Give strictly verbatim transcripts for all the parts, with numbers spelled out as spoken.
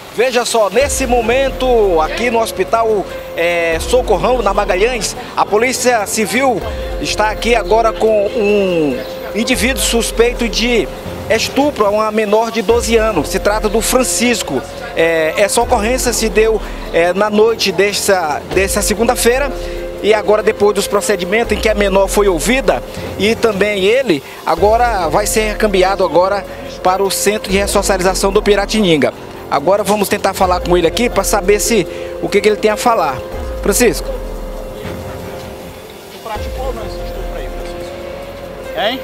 Veja só, nesse momento aqui no hospital é, Socorrão, na Magalhães, a Polícia Civil está aqui agora com um indivíduo suspeito de estupro a uma menor de doze anos. Se trata do Francisco. É, essa ocorrência se deu é, na noite dessa, dessa segunda-feira. E agora, depois dos procedimentos em que a menor foi ouvida e também ele, agora vai ser recambiado agora para o Centro de Ressocialização do Piratininga. Agora vamos tentar falar com ele aqui para saber se o que, que ele tem a falar. Francisco. Tu praticou ou não esse estupro aí, Francisco? Hein?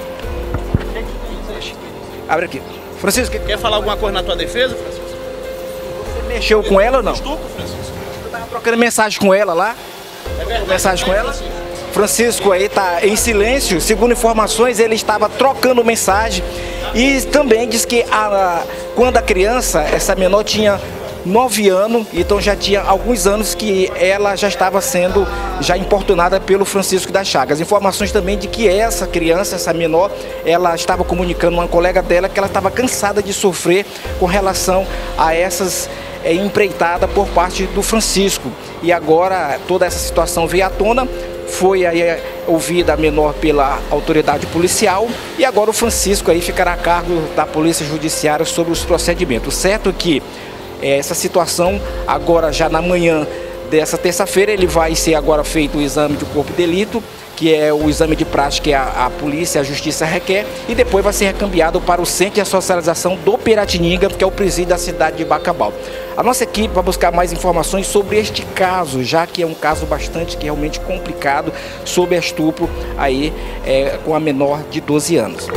Abre aqui. Francisco, que... quer falar alguma coisa na tua defesa, Francisco? Você mexeu com ela ou não? Estupro, Francisco? Você estava trocando mensagem com ela lá? É verdade. Mensagem com ela? Francisco aí está em silêncio. Segundo informações, ele estava trocando mensagem e também diz que a, quando a criança, essa menor tinha nove anos, então já tinha alguns anos que ela já estava sendo já importunada pelo Francisco das Chagas. Informações também de que essa criança, essa menor, ela estava comunicando a uma colega dela que ela estava cansada de sofrer com relação a essas é, empreitadas por parte do Francisco. E agora toda essa situação veio à tona. Foi aí ouvida a menor pela autoridade policial e agora o Francisco aí ficará a cargo da Polícia Judiciária sobre os procedimentos. Certo que é, essa situação agora já na manhã dessa terça-feira ele vai ser agora feito o exame de corpo de delito, que é o exame de prática que a, a polícia, a justiça requer, e depois vai ser recambiado para o Centro de Ressocialização do Piratininga, que é o presídio da cidade de Bacabal. A nossa equipe vai buscar mais informações sobre este caso, já que é um caso bastante que é realmente complicado, sobre estupro aí é, com a menor de doze anos.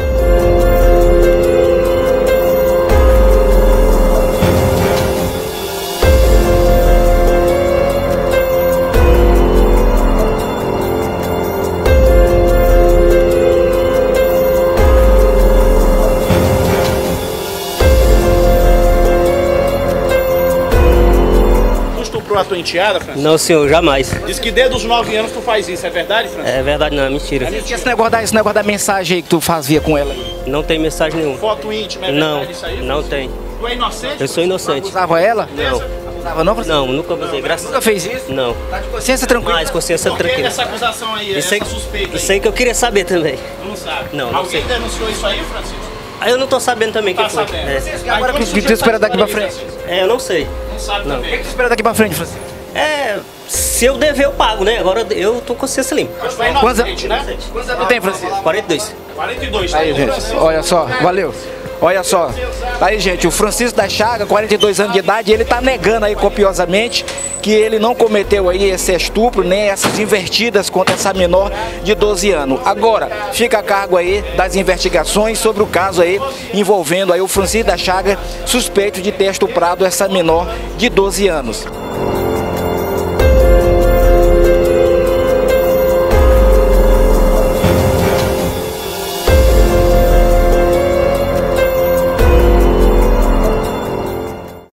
A tua enteada, Francisco? Não, senhor, jamais. Diz que desde os nove anos tu faz isso, é verdade, Francisco? É verdade, não, é mentira. É mentira. Esse negócio, da, esse negócio da mensagem aí que tu fazia com ela? Não tem mensagem nenhuma. Foto íntima, é verdade Não, isso aí? não tem. Tu é inocente? Eu sou inocente. Usava ela? Não. Usava não, Francisco? Não, nunca abusei, graças a Nunca fez isso? Não. Tá de consciência tranquila? Mais consciência Por que tranquila. essa acusação aí, Isso aí, essa suspeita aí? isso aí que eu queria saber também. Tu não sabe? Não, não Alguém sei. denunciou isso aí, Francisco? Aí eu não tô sabendo também Tá quem foi. sabendo. É. E agora o que que tu espera daqui pra frente? É, eu não sei. Não sabe Não. O que também. que tu espera daqui pra frente, Francisco? É, se eu dever eu pago, né? Agora eu tô com consciência limpa. Mas tu é Quantos inocente, né? Quantos anos tu tem, Francisco? quarenta e dois. quarenta e dois, tá Aí, bom, gente, Francisco? olha só, valeu. Olha só, aí, gente, o Francisco das Chagas, quarenta e dois anos de idade, ele tá negando aí copiosamente que ele não cometeu aí esse estupro, nem essas invertidas contra essa menor de doze anos. Agora, fica a cargo aí das investigações sobre o caso aí envolvendo aí o Francisco das Chagas, suspeito de ter estuprado essa menor de doze anos.